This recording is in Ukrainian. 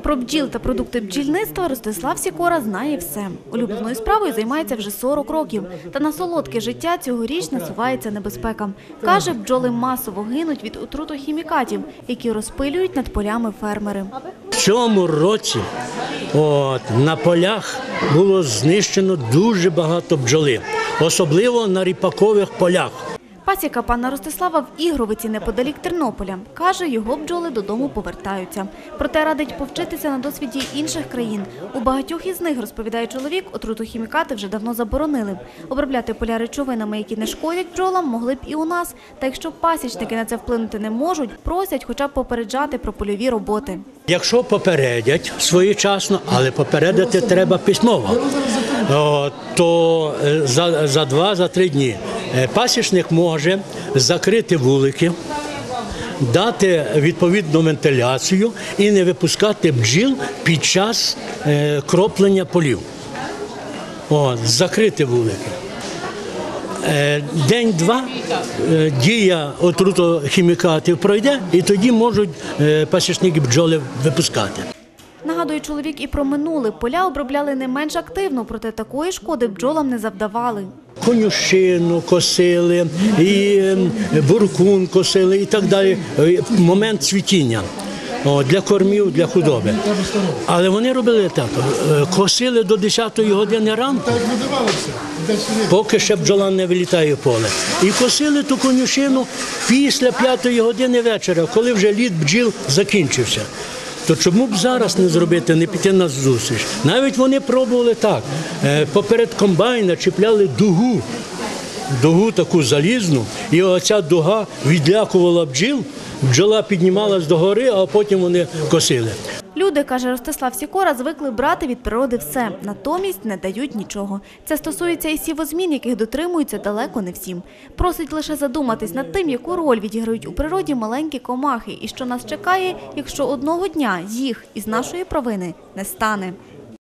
Про бджіл та продукти бджільництва Ростислав Сікора знає все. Улюбленою справою займається вже 40 років. Та на солодке життя цьогоріч насувається небезпека. Каже, бджоли масово гинуть від отрутохімікатів, які розпилюють над полями фермери. В цьому році на полях було знищено дуже багато бджоли, особливо на ріпакових полях. Пасіка пана Ростислава в Ігровиці неподалік Тернополя. Каже, його бджоли додому повертаються. Проте радить повчитися на досвіді інших країн. У багатьох із них, розповідає чоловік, отрутохімікати вже давно заборонили. Обробляти поля речовинами, які не шкодять бджолам, могли б і у нас. Та якщо пасічники на це вплинути не можуть, просять хоча б попереджати про польові роботи. Якщо попередять своєчасно, але попередити треба письмово, то за 2-3 дні пасічник може закрити вулики, дати відповідну вентиляцію і не випускати бджіл під час кроплення полів. Закрити вулики. День-два дія отрутохімікатів пройде, і тоді можуть пасічники бджоли випускати. Нагадує чоловік і про минуле. Поля обробляли не менш активно, проте такої шкоди бджолам не завдавали. Конюшину косили, і буркун косили і так далі. Момент цвітіння для кормів, для худоби. Але вони робили так, косили до 10-ї години ранку, поки ще бджола не вилітає в поле. І косили ту конюшину після 5-ї години вечора, коли вже літ бджіл закінчився. То чому б зараз не зробити, не піти на зустріч? Навіть вони пробували так. Поперед комбайна чіпляли дугу таку залізну, і оця дуга відлякувала бджіл, бджола піднімалась догори, а потім вони косили. Люди, каже Ростислав Сікора, звикли брати від природи все, натомість не дають нічого. Це стосується і сівозмін, яких дотримуються далеко не всім. Просить лише задуматись над тим, яку роль відіграють у природі маленькі комахи і що нас чекає, якщо одного дня їх із нашої провини не стане.